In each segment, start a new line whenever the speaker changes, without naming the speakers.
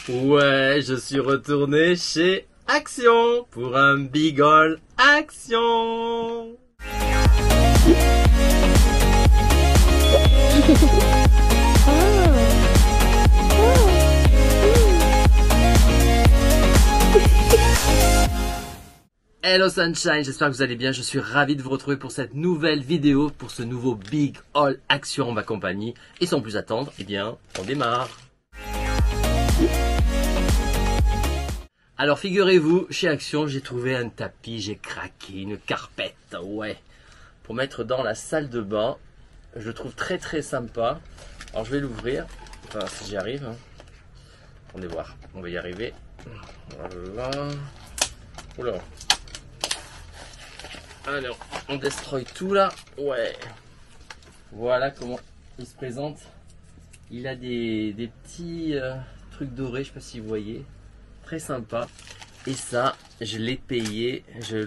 Ouais, je suis retourné chez Action pour un Big Haul Action. Hello Sunshine, j'espère que vous allez bien, je suis ravi de vous retrouver pour cette nouvelle vidéo, pour ce nouveau Big Haul Action en ma compagnie. Et sans plus attendre, eh bien, on démarre. Alors figurez-vous, chez Action, j'ai trouvé un tapis, j'ai craqué, une carpette, ouais, pour mettre dans la salle de bain. Je le trouve très très sympa. Alors je vais l'ouvrir, enfin si j'y arrive. Hein. Attendez voir, on va y arriver. Voilà. Oula. Alors, on destroy tout là. Ouais. Voilà comment il se présente. Il a des petits trucs dorés, je sais pas si vous voyez. Très sympa. Et ça, je l'ai payé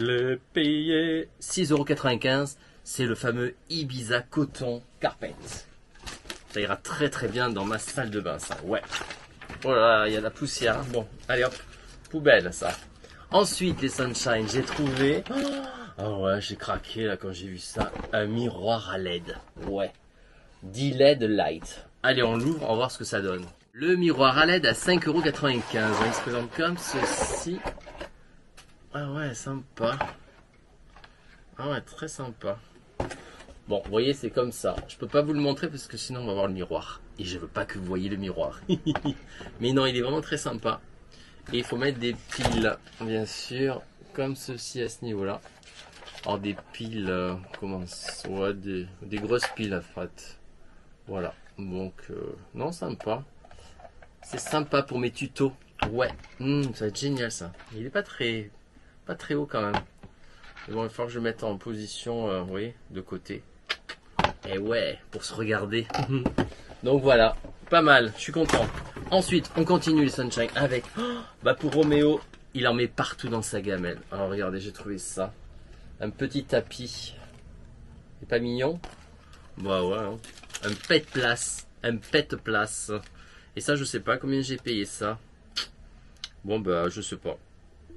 6,95 €. C'est le fameux Ibiza Coton Carpet. Ça ira très très bien dans ma salle de bain, ça. Ouais. Oh là là, il y a de la poussière. Bon, allez hop. Poubelle, ça. Ensuite, les Sunshine, j'ai trouvé... Oh ouais, j'ai craqué là quand j'ai vu ça. Un miroir à LED. Ouais. 10 LED light. Allez, on l'ouvre, on va voir ce que ça donne. Le miroir à LED à 5,95 €. Il se présente comme ceci. Ah ouais, sympa. Ah ouais, très sympa. Bon, vous voyez, c'est comme ça. Je peux pas vous le montrer parce que sinon on va voir le miroir. Et je veux pas que vous voyez le miroir. Mais non, il est vraiment très sympa. Et il faut mettre des piles, bien sûr, comme ceci à ce niveau-là. Alors des piles, ouais, des grosses piles en fait. Voilà. Donc, non, sympa. C'est sympa pour mes tutos. Ouais, ça va être génial ça. Il est pas très haut quand même. Mais bon, il va falloir que je le mette en position, vous voyez, de côté. Et ouais, pour se regarder. Donc voilà, pas mal, je suis content. Ensuite, on continue les Sunshine avec, pour Roméo, il en met partout dans sa gamelle. Alors regardez, j'ai trouvé ça. Un petit tapis. C'est pas mignon? Bah ouais, hein. Un pet place. Et ça, je sais pas combien j'ai payé ça. Bon, bah, je sais pas.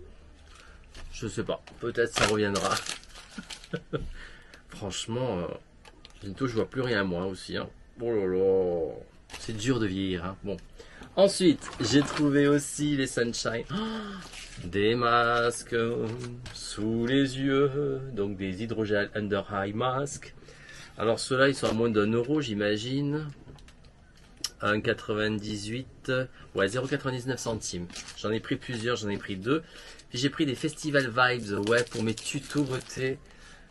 Peut-être ça reviendra. Franchement, bientôt, je vois plus rien, moi aussi. Hein. Oh là là. C'est dur de vieillir. Hein. Bon. Ensuite, j'ai trouvé aussi les Sunshine. Des masques sous les yeux. Donc, des hydrogel under eye mask. Alors, ceux-là, ils sont à moins d'1 €, j'imagine. 1,98, ouais, 0,99 centimes. J'en ai pris plusieurs, j'en ai pris 2. Puis j'ai pris des Festival Vibes, ouais, pour mes tutos beauté.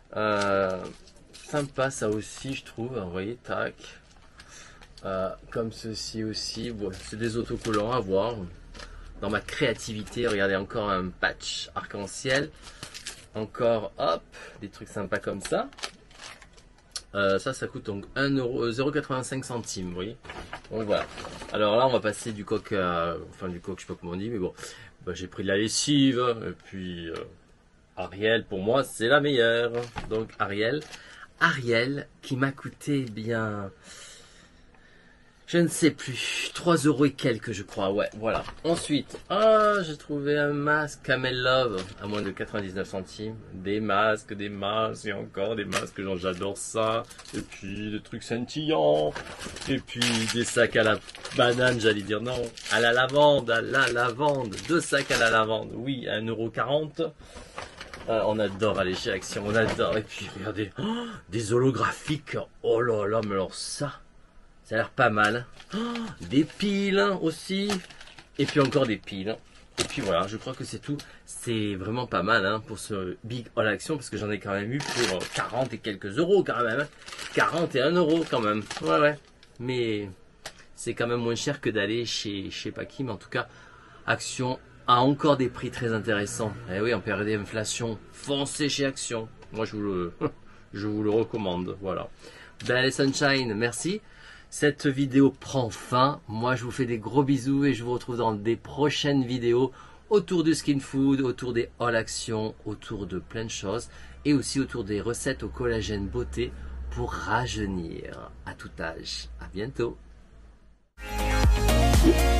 Sympa ça aussi, je trouve. Vous voyez, tac. Comme ceci aussi. Bon, c'est des autocollants à voir. Dans ma créativité, regardez, encore un patch arc-en-ciel. Encore, hop, des trucs sympas comme ça. Ça coûte donc 0,85 €, vous voyez. Donc voilà. Alors là, on va passer du coq à... Enfin, du coq, je sais pas comment on dit, mais bon. J'ai pris de la lessive. Et puis, Ariel, pour moi, c'est la meilleure. Donc, Ariel qui m'a coûté bien... Je ne sais plus. 3 € et quelques, je crois. Ouais, voilà. Ensuite, j'ai trouvé un masque Camel Love à moins de 99 centimes. Des masques, et encore des masques. J'adore ça. Et puis, des trucs scintillants. Et puis, des sacs à la banane, j'allais dire non. À la lavande. 2 sacs à la lavande. Oui, à 1,40 €. On adore aller chez Action. On adore. Et puis, regardez. Des holographiques. Oh là là, mais alors ça... Ça a l'air pas mal. Des piles aussi. Et puis encore des piles. Et puis voilà, je crois que c'est tout. C'est vraiment pas mal hein, pour ce Big Haul Action. Parce que j'en ai quand même eu pour 40 et quelques euros quand même. 41 € quand même. Ouais. Mais c'est quand même moins cher que d'aller chez je sais pas qui. Mais en tout cas, Action a encore des prix très intéressants. Et oui, en période d'inflation, foncez chez Action. Moi, je vous le recommande. Voilà. Ben les Sunshine, merci. Cette vidéo prend fin. Moi, je vous fais des gros bisous et je vous retrouve dans des prochaines vidéos autour du skin food, autour des haul action, autour de plein de choses et aussi autour des recettes au collagène beauté pour rajeunir à tout âge. À bientôt.